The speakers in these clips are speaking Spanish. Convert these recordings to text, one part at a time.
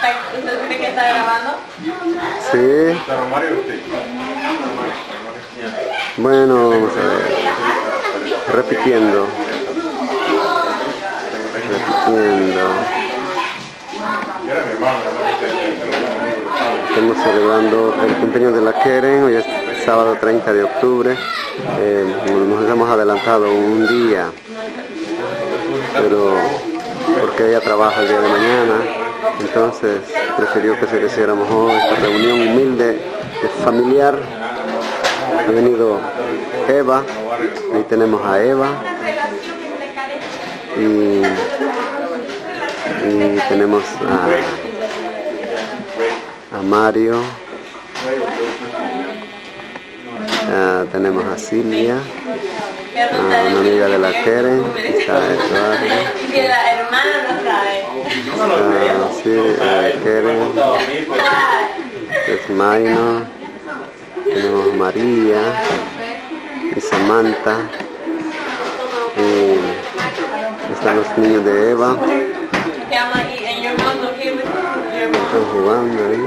¿Usted cree que está grabando? Sí. Bueno, vamos a ver. Repitiendo. Estamos celebrando el cumpleaños de la Keren. Hoy es sábado 30 de octubre. Nos hemos adelantado un día, pero porque ella trabaja el día de mañana, entonces prefirió que se lo hiciéramos hoy, esta reunión humilde, familiar. Ha venido Eva, ahí tenemos a Eva, y tenemos a Mario, tenemos a Silvia, una amiga de la Keren, está Eduardo, sí, Keren, es Maino, tenemos a María y Samantha, y están los niños de Eva, están jugando ahí.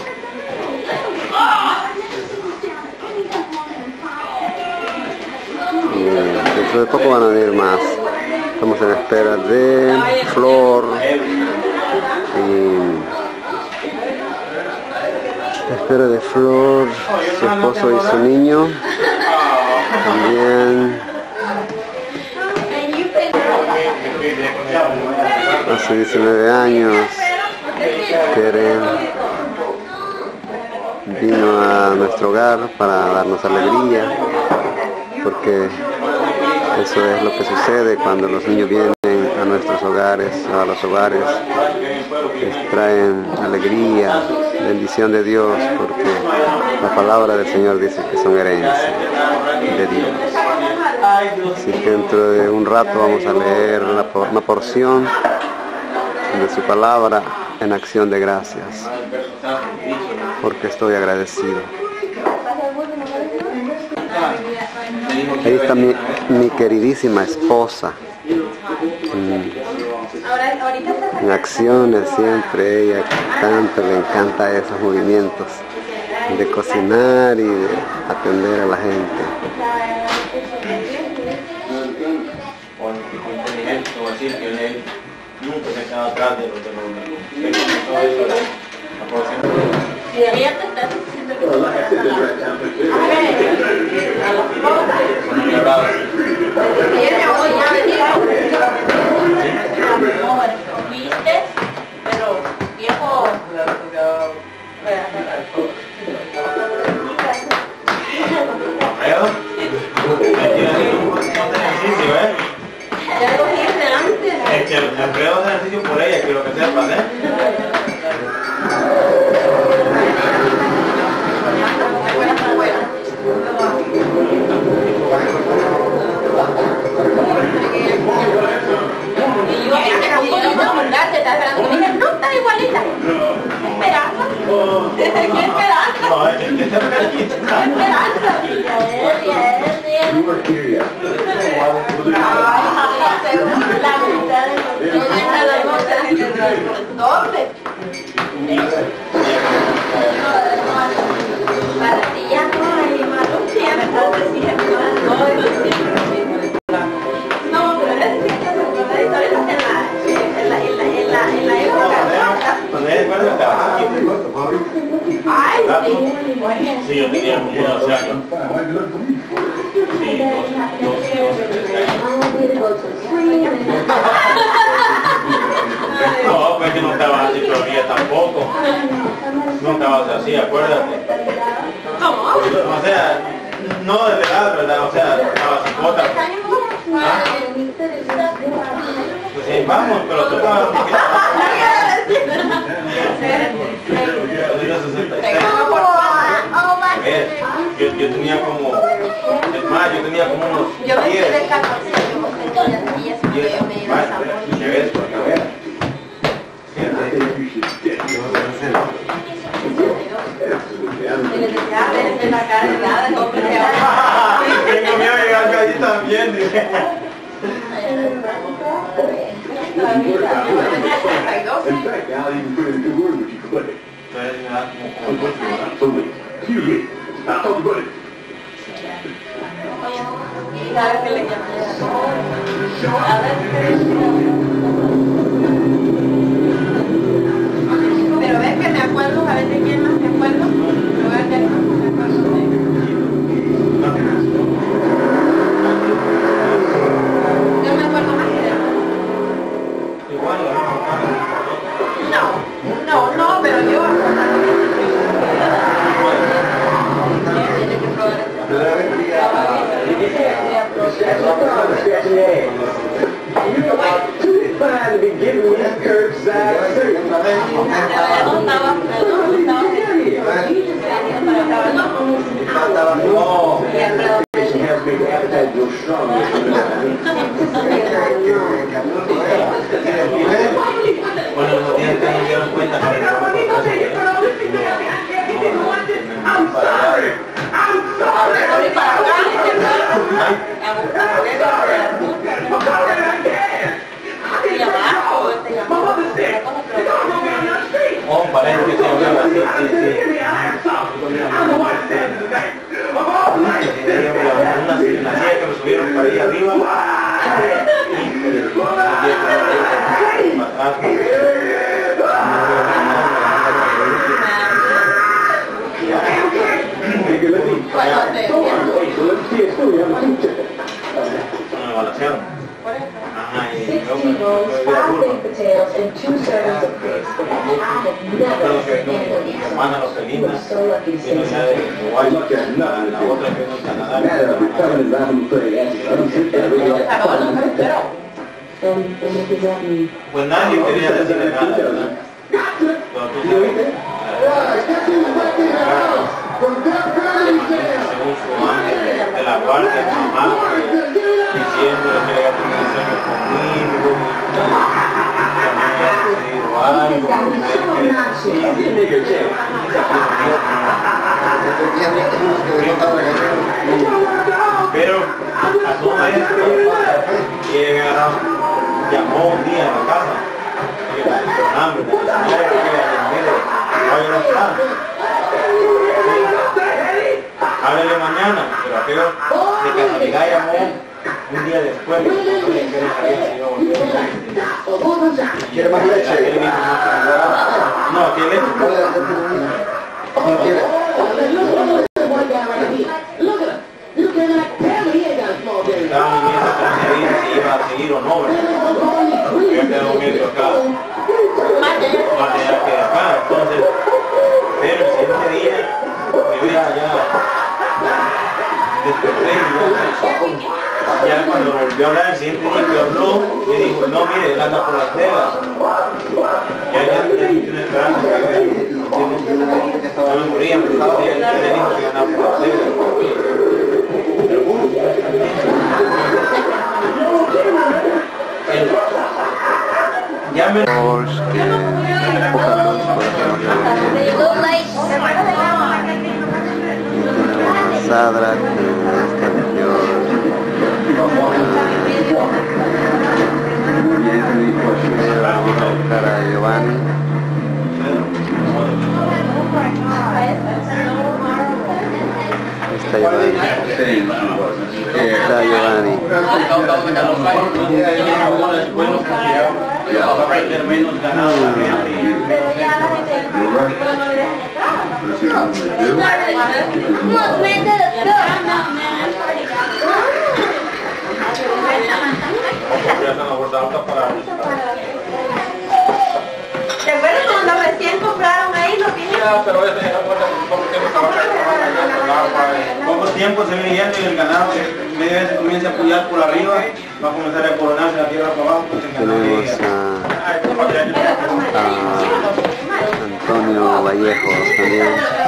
Dentro de poco van a venir más. Estamos en espera de Flor su esposo y su niño también. Hace 19 años Keren vino a nuestro hogar para darnos alegría, porque eso es lo que sucede cuando los niños vienen a nuestros hogares, a los hogares, les traen alegría, bendición de Dios, porque la palabra del Señor dice que son herencia de Dios. Así que dentro de un rato vamos a leer una porción de su palabra en acción de gracias, porque estoy agradecido. Ahí está mi queridísima esposa, en acciones siempre. Ella tanto le encanta esos movimientos de cocinar y de atender a la gente. Nunca se queda atrás de los demás. Y ella te está diciendo que viste, pero viejo. Ya lo viste antes. Es que el empleo hace ejercicio por ella, que lo que sepas, ¿eh? Y yo te estaba esperando que me dijeran, no, está igualita. Esperanza. ¿Qué esperanza? No, es que está aquí. Esperanza. La mitad de doble. Para ti ya no hay malo tiempo. No, pero es que la historia en la época. Ay, sí. Sí, yo tenía como 12 años. Sí, 12, 13 años. No, pues que no estaba así todavía tampoco. No estabas así, acuérdate. ¿Cómo? O sea, no de edad, ¿verdad? O sea, estaba cipota. Pues sí, vamos, pero tú estabas... Yo tenía como... Es más, yo tenía como unos 10. Yo me quedé de 14 años y eso me dio esa Tengo miedo de llegar allí también. In fact, I'll even put in a good word with you for Buddy. Entonces me da como ¿verdad? Absolutely. Excuse me. I'll talk to Buddy. ¿Sabes qué le llamé? A ver, pero ves que me acuerdo, a ver de quién más me acuerdo. Lo voy a hacer, me acuerdo de... Yo me acuerdo más de él. Igual, No, pero yo... Too fine to be giving me that curbside service. Oh, she has made the appetite grow strong. bueno, los días que nos dieron cuenta que era I'm sorry. I'm oh, parece que se habla así, una silla que me subieron para ahí arriba potatoes and 2 servings of grapes. I have never handled these. I'm so lucky to see something. la otra que es en Canadá. And what does that mean? Pues nadie quería decirle nada, ¿verdad? Pero tú según su ángel de la guardia, mamá, diciéndole que ella tenía un sueño conmigo, pero a su maestro llamó un día a la casa y le dijo, hambre, hoy no está, háblele mañana, pero aquello de casualidad llamó un día después, ¿Quiere más leche? no, ¿quiere leche? ¿No quiere? Estaba en esa conseguir si iba a seguir o no, ¿verdad? Yo he quedado viendo acá, más allá que acá, entonces, pero el siguiente día, yo ya desperté y ya cuando volvió a hablar el siguiente día que habló, me dijo, no, mire, él anda por las telas. Ya tiene esperanza que no me moría, pero él le dijo que andaba por las telas. Ya me... Sadra, para Giovanni. Está Giovanni. Está Giovanni. ¿Te acuerdas cuando recién compraron ahí los tienen? Poco tiempo se viene yendo y el ganado media vez comienza a apoyar por arriba, va a comenzar a coronarse la tierra para abajo. Tenemos a Antonio Vallejos también.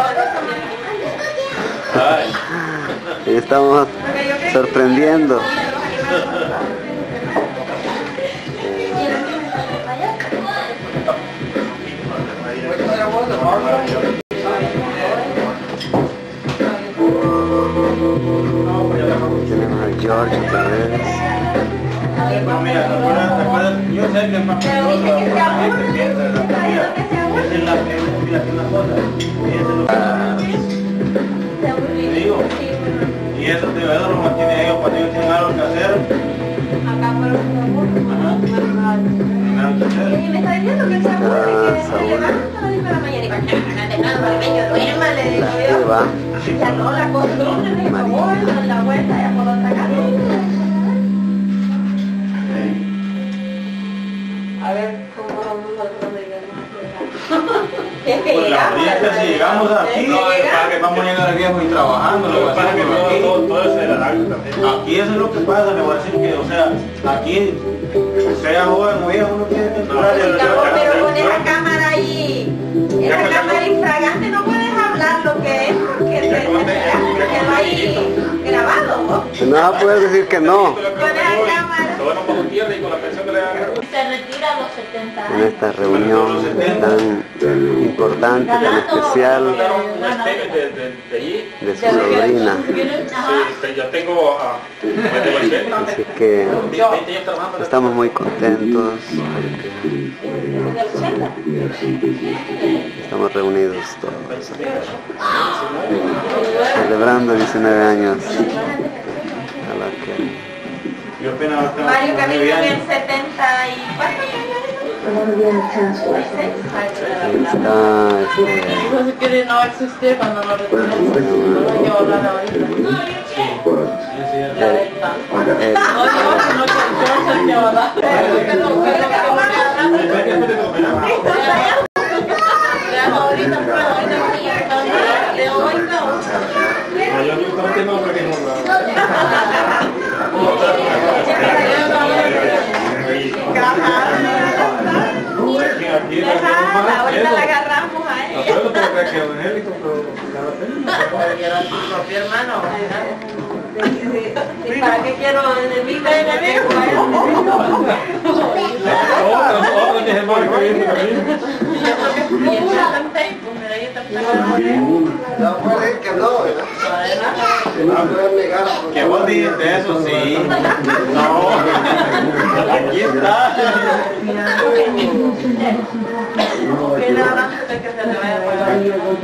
Y estamos sorprendiendo. Tenemos a George otra vez. Pero mira, ¿te acuerdas? Yo sé que es más peligroso, la gente piensa, aprendiendo que el Saúl es que se levanta a las 10 de la mañana y va, no te nada, porque yo duerma, le digo yo. Ya no, la costumbre, me dijo, voy a dar la vuelta ya por otra casa. A ver, ¿cómo vamos nosotros llegamos? Es que Pues la llegamos. verdad es que si llegamos aquí, para que vamos a llegar aquí y trabajando, lo que pasa es que todo eso era largo también. aquí eso es lo que pasa, le voy a decir que, o sea, aquí, sea joven o viejo, uno tiene que entrar. Pero con esa cámara ahí, esa cámara infragante no puedes hablar lo que es porque se quedó ahí grabado. No vas a poder decir que no. Con esa cámara. Todo era bajo tierra y con la pensión que le dan. Se retira a los 70 En años. esta reunión tan importante, tan especial Una estéril de allí. de su sobrina. Sí, yo tengo desde los 80. Así que 20 años trabajando. estamos muy contentos. Estamos reunidos todos, celebrando 19 años a la que Yo apenas tengo Mario Camilo 9 en años. el 70 y ¿cuántos años? está Si quiere no existir cuando no retornemos, no hay que hablar ahorita. No, yo no quiero ser que hablar. Ahorita puedo, ahorita de hoy no. Yo tengo un pequeño. Ahorita la agarramos a ella. Quiero a tu propio hermano. ¿Y para qué quiero enemigo? no puede que no, Que vos dijiste eso, sí. No, aquí está. Que nada antes de que se le vaya a pagar.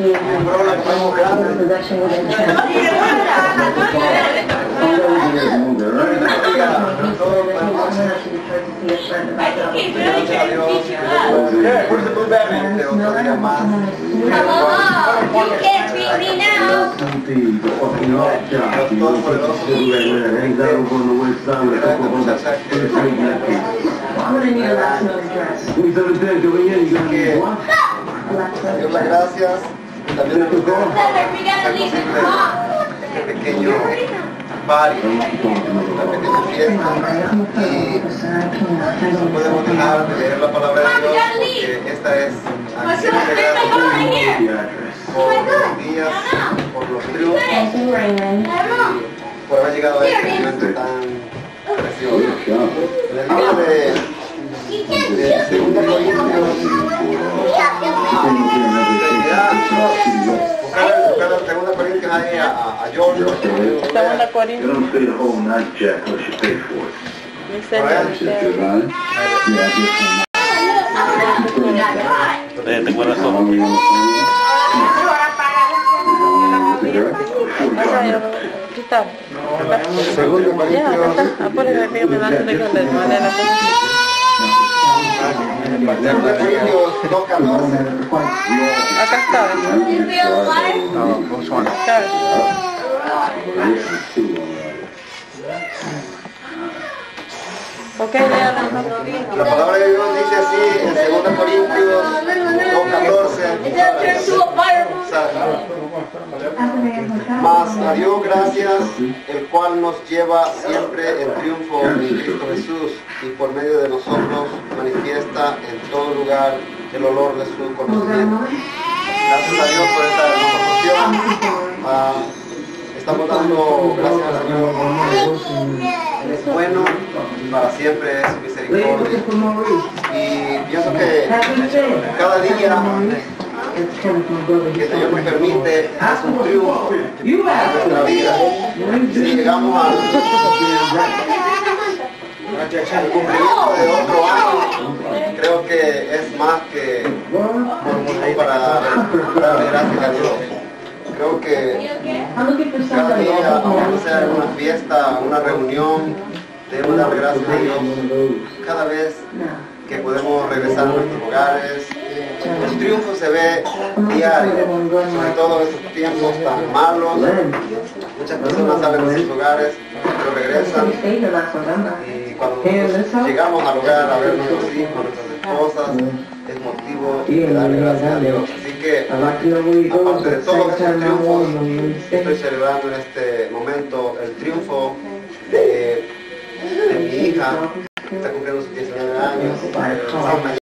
Dios las gracias. También nos tocó este pequeño party, una pequeña fiesta, y no podemos dejar de leer la palabra de Dios porque esta es acción de gracias por los días, por los triunfos y por haber llegado a este momento tan precioso. En el libro de 2 Corintios, buscar la 2 Corintios ahí a George. Segunda Corintios. ¿Te acuerdas todo? Segundo Ya, acá Corintios, está. Apúrese, dígame antes de que les mande la cosa. 2 Corintios 2:14. Acá está. Acá. Ok, ya. La palabra de Dios dice así en 2 Corintios 2:14. Mas a Dios gracias, el cual nos lleva siempre en triunfo en Cristo Jesús y por medio de nosotros manifiesta en todo lugar el olor de su conocimiento. Gracias a Dios por esta promoción. Estamos dando gracias al Señor porque Él es bueno y para siempre es su misericordia. Y pienso que cada día que el Señor nos permite es un triunfo en nuestra vida. Si llegamos al cumplimiento de otro año, creo que es más que motivo para darle gracias a Dios. Creo que cada día, aunque sea una fiesta, una reunión, debemos darle gracias a Dios cada vez que podemos regresar a nuestros hogares. El triunfo se ve diario, sobre todo en estos tiempos tan malos. Muchas personas salen de sus hogares, pero regresan, y cuando nosotros llegamos al hogar a ver a nuestros hijos, a nuestras esposas, es motivo de darle gracias a Dios. Así que, aparte de todos estos triunfos, estoy celebrando en este momento el triunfo de mi hija, que está cumpliendo sus 19 años.